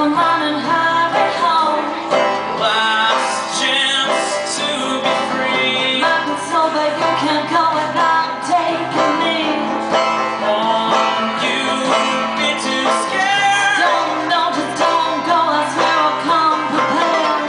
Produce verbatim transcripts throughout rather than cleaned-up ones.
come on and hurry home. Last chance to be free. I've been so that you can't go without taking me. Won't you be too scared? Don't, no, just don't go. I swear I'll come prepared.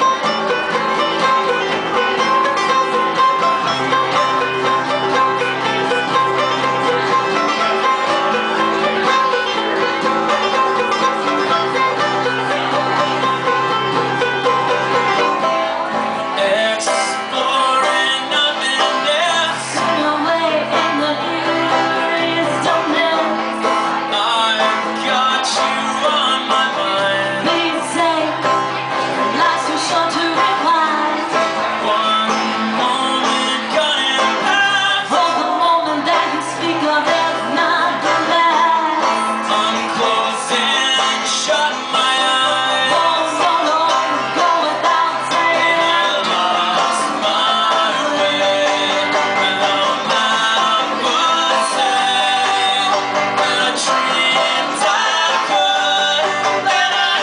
Exploring nothingness. Turn away in the eerie stillness. I've got you on my mind. Please say, life's too short to rewind. One moment gone and past. For the moment that you speak of is not the last. I'm closing shut my eyes. Oh, so long, go without saying. I lost my way without my would say. When I dreamed I could, then I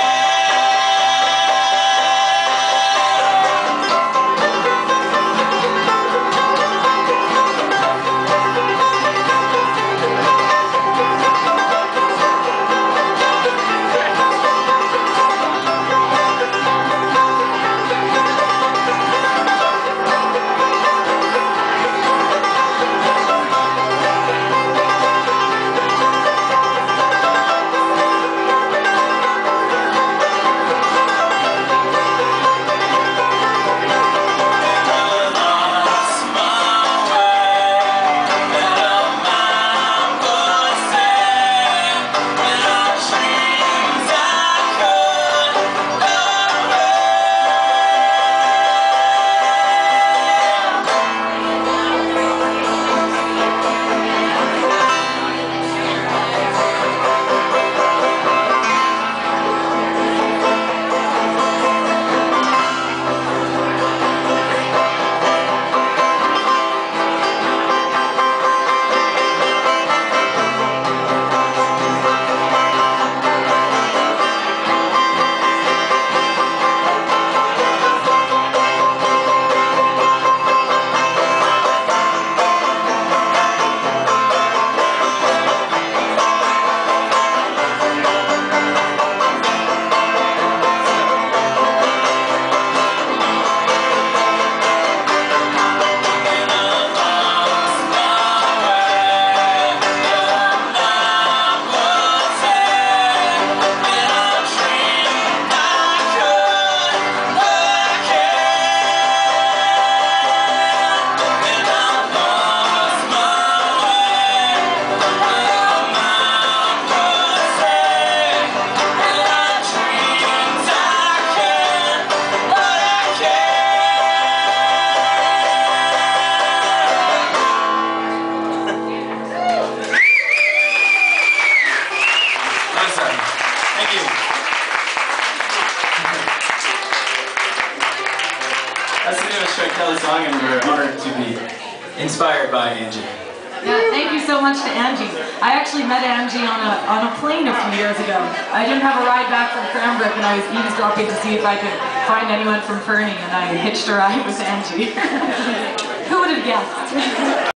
Thank you. That's the newest Strike Kelly song, and we're honored to be inspired by Angie. Yeah, thank you so much to Angie. I actually met Angie on a on a plane a few years ago. I didn't have a ride back from Cranbrook, and I was eavesdropping to see if I could find anyone from Fernie, and I hitched a ride with Angie. Who would have guessed?